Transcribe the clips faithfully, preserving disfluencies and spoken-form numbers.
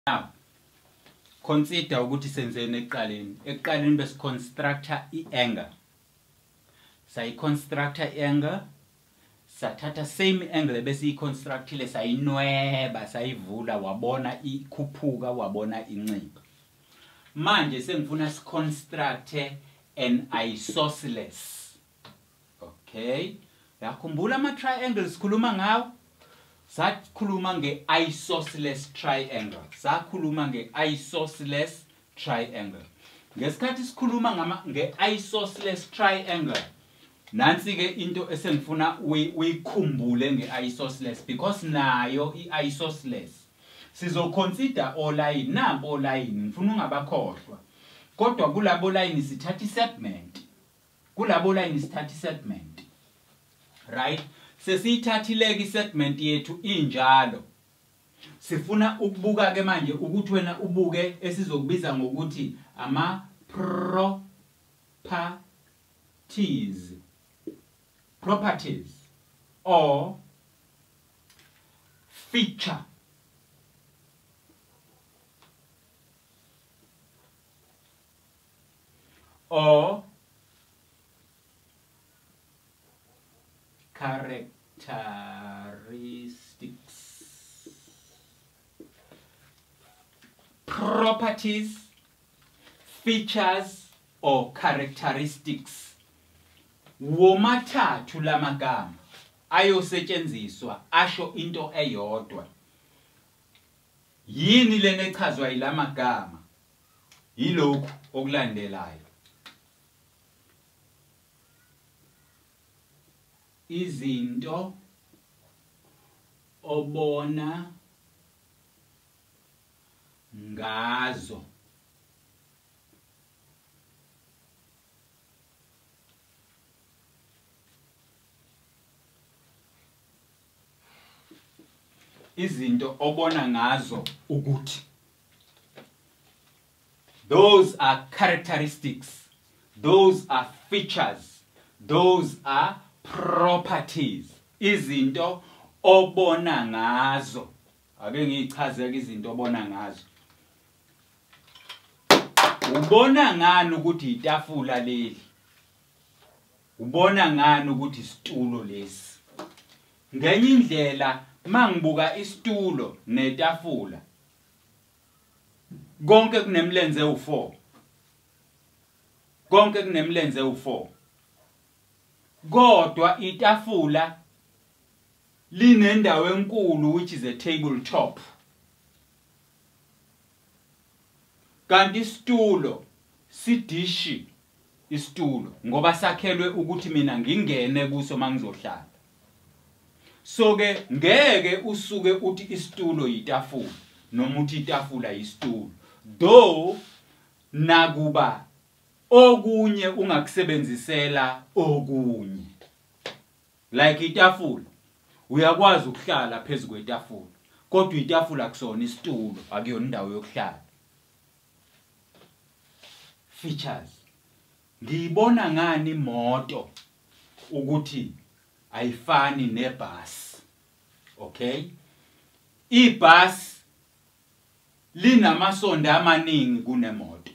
Now, consider ukuthi senzeni ekuqaleni. Ekuqaleni bese constructor i-angle. Say constructor angle. Sathatha same angle bese i-constructile sayinweba sayivula wabona ikhuphuka wabona incipha. Manje sengifuna siconstructe an isosceles. Okay? Yakhumbula ama triangles sikhuluma ngawo? Sakhuluma nge-isosceles triangle. Sakhuluma nge-isosceles triangle. Ngesikhathi sikhuluma ngama nge-isosceles triangle, nansi ke into esengifuna uyikhumbule nge-isosceles because nayo i-isosceles sizoconsider olayini, nampo olayini ngifuna ungabakhohlwa. Kodwa kulabo layini sithatha isegment. Kulabo layini sithatha isegment. Right? Sesiyithathile ke isegment yethu injalo. Sifuna ukubuka ke manje ukuthi wena ubuke esizokubiza ngokuthi ama properties. Properties or feature. Or characteristics. Properties, features or characteristics. Womathathu lamagama ayosetshenziswa asho into eyodwa. Yini lena echazwa yilamagama? Yilokhu okulandelayo. Izinto obona ngazo. Izinto obona ngazo ukuthi. Those are characteristics. Those are features. Those are properties. Izinto obona ngazo. Ake ngichaze ke izinto obona ngazo. Ubona ngani ukuthi itafula leli? Ubona ngani ukuthi isitulo lesi? Ngenye indlela mangibuka isitulo netafula konke kunemlenze u four. Konke kunemlenze u four. Kodwa itafula linendawo enkulu which is a tabletop. Kanti isitulo sidishi isitulo ngoba sakhelwe ukuthi mina ngingene kuso mangizohlala. So ke ngeke usuke uthi isitulo yitafula noma uthi itafula yisitulo. Though nakuba okunye ungakusebenzisela okunye. Like itafula uyakwazi ukuhlala phezulu kwetafula. Kodwa itafula kusona isitulo akuyona indawo yokuhlala. Features. Ngiyibona ngani imoto ukuthi ayifani nebus. Okay? Ibus linamasondo amaningi kunemoto.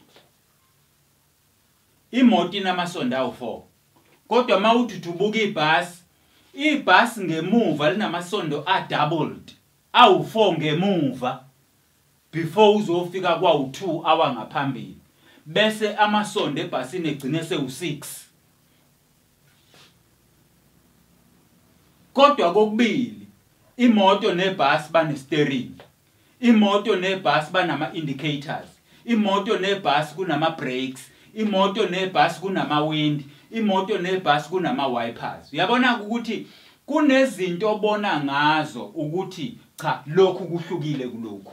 Imoto inamasondo awu four. Kodwa mawuthi ubuka ibus, ibus ngemuva linamasondo a doubled. Awu four ngemuva before uzofika kwawu two awa ngaphambili. Bese amasondo ebhasini egcine sewu six. Kodwa kokubili imoto nebus bane steering. Imoto nebus banama indicators. Imoto nebus kunama brakes. Imoto nebus kunama wind. Imoto nebus kunama wipers. Uyabona ukuthi kunezinto obona ngazo ukuthi cha lokhu kuhlukile kulokhu.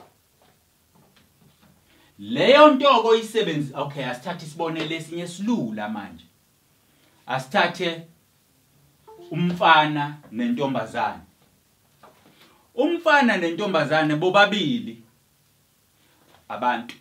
Leyo nto oyisebenzi. Okay, asithathe isibonelo esinye silula manje. Asithathe umfana nentombazane. Umfana nentombazane bobabili abantu.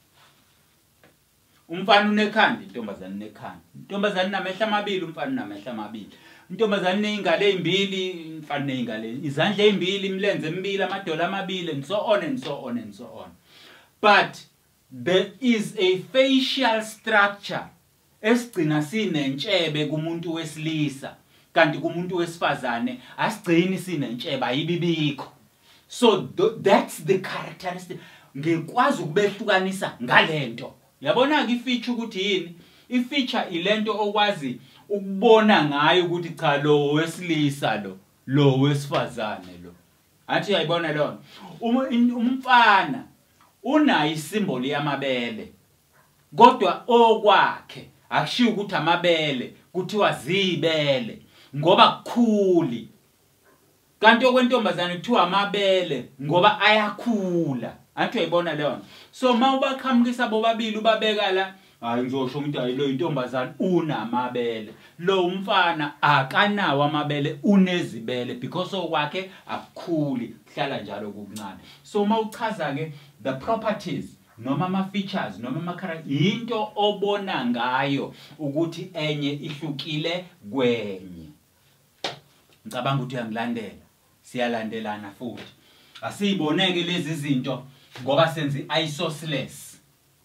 Umfana unekhanda, intombazane unekhanda. Intombazane namehla amabili, umfana namehla amabili. Intombazane neingalo ezimbili, umfana neingalo, izandla ezimbili, imilenze emibili, amadolo amabili and so on and so on and so on. but there is a facial structure esigcina sinentshebe kumuntu wesilisa kanti kumuntu wesifazane asigcini sinentshebe ayibibikho. So th that's the characteristic. Ngikwazi ukubehlukanisa ngalento. Yabona ke ifeature ukuthi yini? Ifeature ilento okwazi ukubona ngayo ukuthi cha lo wesilisa lo lo wesifazane lo. Athi uyayibona lo. Umfana unayo isimbolo yamabele. Kodwa okwakhe akushiyo ukuthi amabele kuthiwa zibele ngoba kukhuli. Kanti okwentombazane kuthiwa amabele ngoba ayakhula. Athi uyayibona leyo. So mawubaqhamukisa bobabili ubabeka la, hayi ngizosho ukuthi hayi lo intombazane unamabele. Lo umfana akanawo amabele unezibele because okwakhe akukhuli hlala njalo kuncane. So mawuchaza ke the properties noma ama features noma ama character into obona ngayo ukuthi enye ihlukile kwenye. Ngicabanga ukuthi uyangilandela. Siyalandelana futhi. Asiziboneke lezi zinto ngoba senzi isosceles.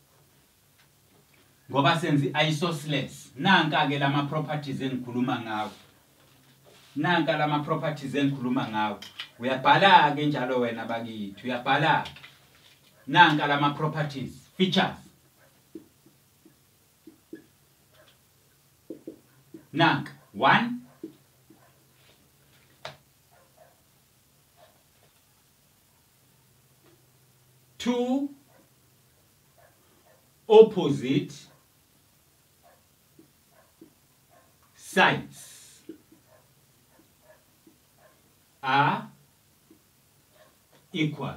Ngoba senzi isosceles. Nanka ke lama properties engikhuluma ngawo. Nanka lama properties engikhuluma ngawo. Uyabhala ke njalo wena bakithi. Uyabhala. Nanka lama properties, features. Nanka one, two opposite sides are equal.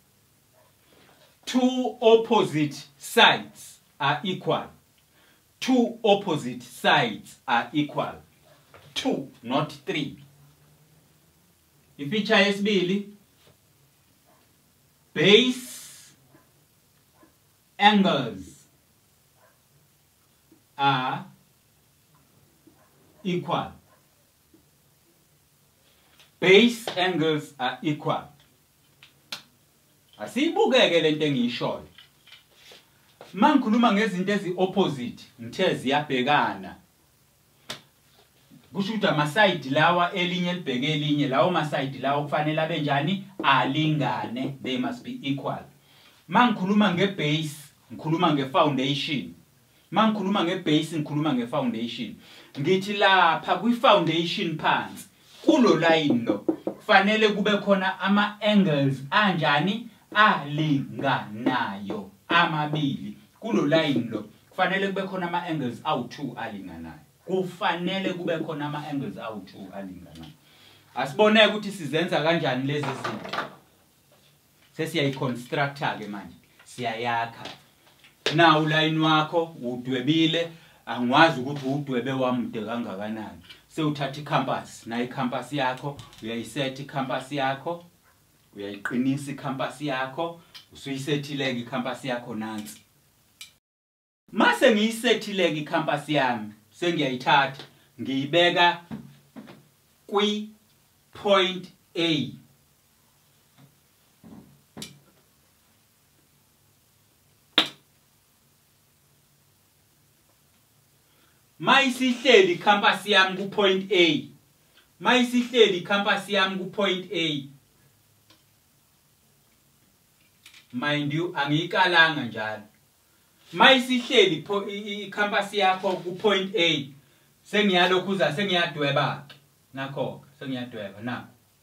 Two opposite sides are equal. Two opposite sides are equal. Two, not three. Ifeature yesibili, base angles are equal. Base angles are equal. Asibukeke lento engiyishoyo. Mangikhuluma ngezinto ezi opposite, ngithe ziyabhekana. Kusho ukuthi ama side lawa elinye libheke elinye, lawo ma side lawa kufanele abe njani? Alingane. They must be equal. Mangikhuluma ngebase, ngikhuluma ngefoundation. Mangikhuluma ngebase, ngikhuluma ngefoundation. Ngithi lapha kwi foundation phansi kulo line lo kufanele kube khona ama angles anjani? Alinganayo amabili. Kulo line lo kufanele kube khona ama angles awu two alinganayo. Kufanele kube khona ama angles awu two alinganayo. Asiboneke ukuthi sizenza kanjani lezi zinto. Sesiyayiconstructa ke manje. Siyayakha. Na uline wakho udwebile, angwazi ukuthi udwebe wamude kangakanani. Sewuthatha icampus, na icampus yakho, uyayiset icampus yakho, uyayiqinisa icampus yakho, usuyisethileke icampus yakho nansi. Mase ngiyisethileke icampus yami, sengiyayithatha, ngiyibeka kwi point A. Mayisihleli campus yami ku point A. Mayisihleli campus yami ku point A. Mind you, angiyikalanga njalo. Mayisihleli i campus yakho ku point A. Sengiyalokhuza sengiyadweba ke. Nakho sengiyadweba na.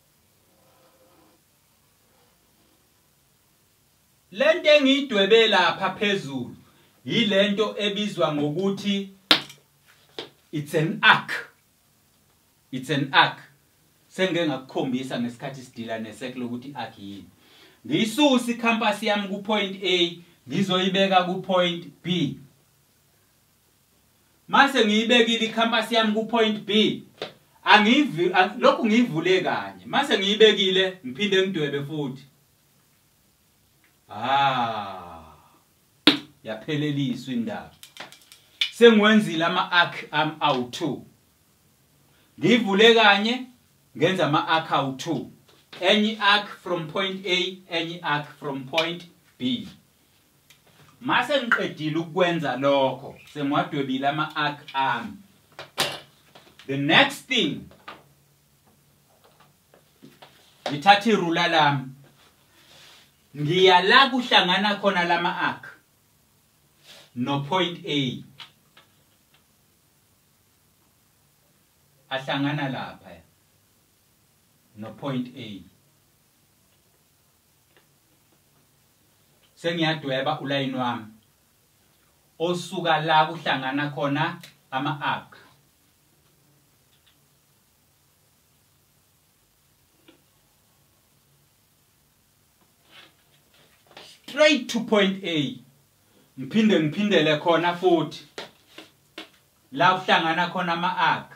Lento engidwebe lapha phezulu yilento ebizwa ngokuthi it's an arc. It's an arc. Sengeke ngakukhombisa ngesikhathi sidila neseklo ukuthi arc yini. Ngiyisusa icampus yami ku point A, ngizoyibeka ku point B. Mase ngiyibekile icampus yami ku point B, angivi lokhu ngiyivule kanye. Mase ngiyibekile ngiphinde ngidwebe futhi. Ah. Yapheleliswa indaba. Sengwenzile ama arc am awu two. Ngivule kanye ngenza ama arc awu two. Any arc from point A, any arc from point B. mase ngiqedile ukwenza lokho sengiwadwebile ama-arc ami. The next thing, ngithatha irula lami ngiya la kuhlangana khona lama-arc no point A, ahlangana lapha no point A. Sengiyadweba ulayini wami osuka la kuhlangana khona ama-arc. Straight to point A. Ngiphinde ngiphindele khona futhi la kuhlangana khona ama-arc.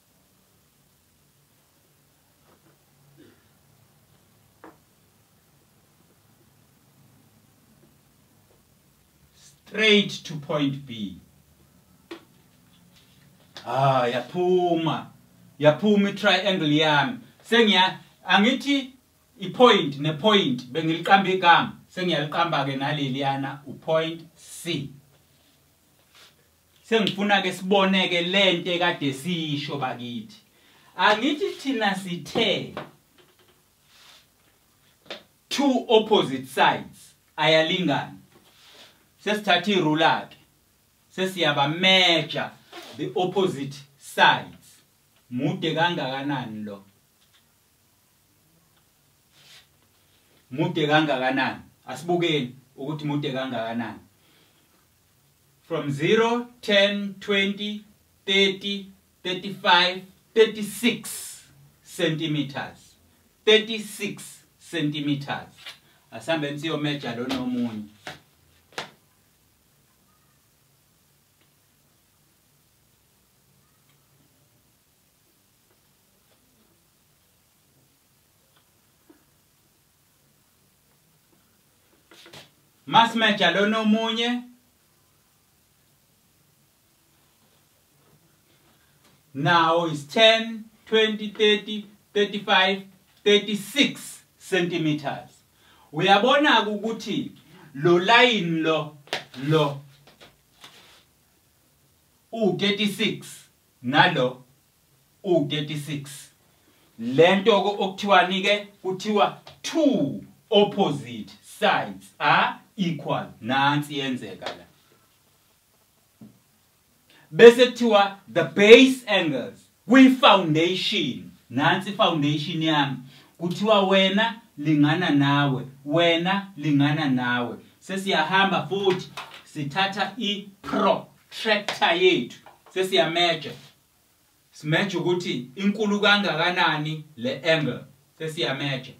Straight to point B. Ah, yaphuma. Yaphuma i-triangle yami. Sengiya angithi i-point ne-point bengiliqamba igama. Sengiyaliqamba ke naleliyana u-point C. Sengifuna ke sibone ke lento ekade sisho bakithi. Angithi thina sithe two opposite sides ayalingana. Sesithatha irula ke sesiyaba measure the opposite sides. Mude kangakanani lo? Mude kangakanani? Asibukeni ukuthi mude kangakanani. From zero, ten, twenty, thirty, thirty-five, thirty-six centimeters. thirty-six centimeters. Asambe siyo measure lo nomunye. Mas measure lo nomunye. Now is ten, twenty, thirty, thirty-five, thirty-six centimeters. Uyabona ukuthi lo line lo lo u thirty-six nalo u thirty-six. Lento okuthiwani ke kuthiwa two opposite sides are equal. Nansi yenzeka la. Bese kuthiwa the base angles kwi foundation. Nansi foundation yami. Kuthiwa wena lingana nawe, wena lingana nawe. Sesiyahamba futhi sithatha i protractor yethu. Sesiya measure. Simeasure ukuthi inkulu kangakanani le angle. Sesiya measure.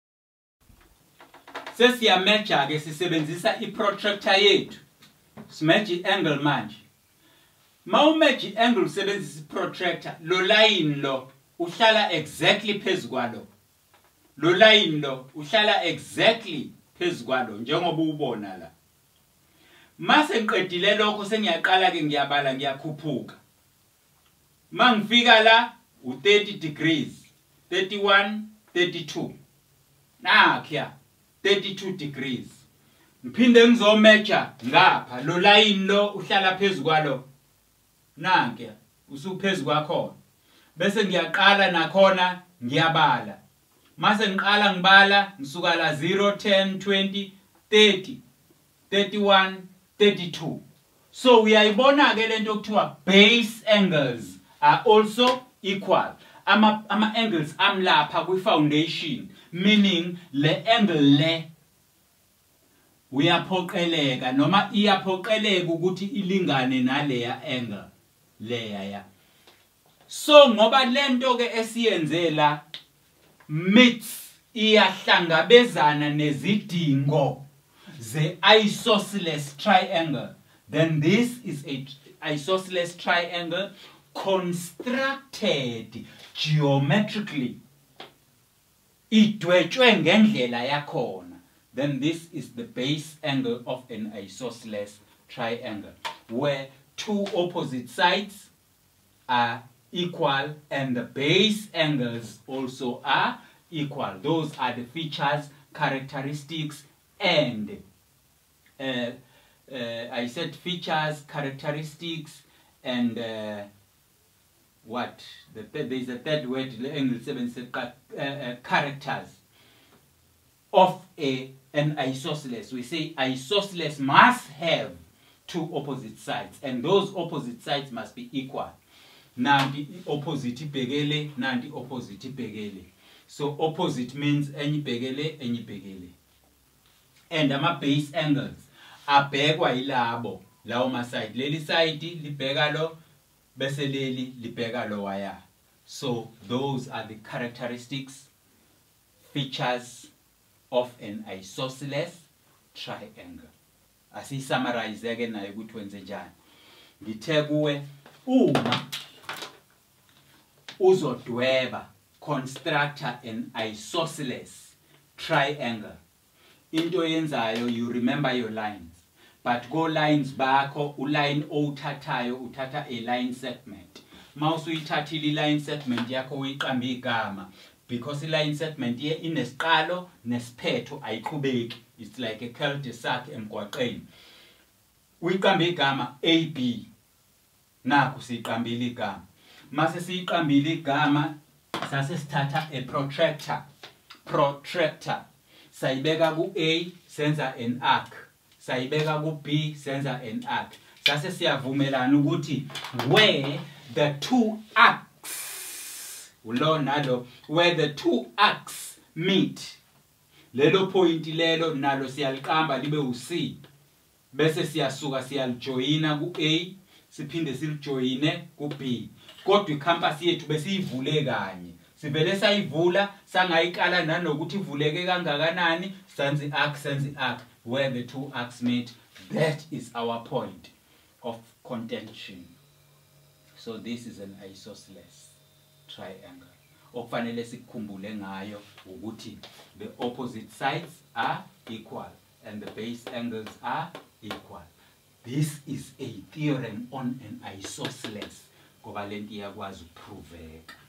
Sesiya measure ke sisebenzisa i protractor yethu. Simeasure angle manje. Ma umeasure angle usebenzisa i protractor, lo line lo uhlala exactly phezu kwalo. Lo line lo uhlala exactly phezu kwalo njengoba ubona la. Mase ngiqedile lokho sengiyaqala ke ngiyabala ngiyakhuphuka. Mangifika la u thirty degrees, thirty-one, thirty-two. Nakho thirty-two degrees. Ngiphinde ngizo measure ngapha lo line lo uhlala phezu kwalo. Nanke usuphezulu kwakho. Bese ngiyaqala nakhona ngiyabala. Mase ngiqala ngibala ngisuka la zero, ten, twenty, thirty, thirty-one, thirty-two. So uyayibona ke lento okuthiwa base angles are also equal. Ama ama angles amlapha kwi foundation, meaning le angle le uyaphoqeleka noma iyaphoqeleka ukuthi ilingane naleya angle leya ya. So ngoba lento ke esiyenzela meets iyahlangabezana nezidingo ze isosceles triangle, then this is a isosceles triangle constructed geometrically. Idwetshwe ngendlela yakhona. Then this is the base angle of an isosceles triangle, where two opposite sides are equal and the base angles also are equal. Those are the features, characteristics, and uh, uh, I said features, characteristics, and uh, what? The third, there is a third word, English seven said uh, uh, characters of a an isosceles. We say isosceles must have two opposite sides, and those opposite sides must be equal. Nanti opposite ibhekele, nanti opposite ibhekele. So opposite means any ibhekele, any ibhekele. And ama base angles abhekwa yilabo lawo ma side. Leli side libheka lo, bese leli libheka lo waya. So those are the characteristics, features of an isosceles triangle. Asi summarize again na ukuthi wenze njani. Ngithe kuwe uma uzodweba constructor an isosceles triangle, into yenzayo you remember your lines, but go lines bakho uline owuthathayo uthatha a line segment. Mawusu uyithathile I line segment yakho uyiqamba igama, because I line segment ye inesiqalo nesiphetho ayiqhubeki. It's like a cul-de-sac emgwaqeni. Uyiqamba igama A B, nakho siyiqambile igama. Mase siyiqambile igama sase sithatha a protractor. Protractor sayibeka ku A senza an arc, sayibeka ku B senza an arc. Sase siyavumelana ukuthi where the two arcs ulo nalo where the two arcs meet, lelo point lelo nalo siyaliqamba libe u C, bese siyasuka siyalijoyina ku A siphinde silijoyine ku B. Kodwa icampus yethu bese ivule kanye, sivele sayivula sangayikala nanokuthi ivuleke kangakanani, senze arc senze arc, where the two arcs meet. That is our point of contention. So this is an isosceles triangle. Okufanele sikhumbule ngayo ukuthi the opposite sides are equal and the base angles are equal. This is a theorem on an isosceles, ngoba lento iyakwazi ukuproveka.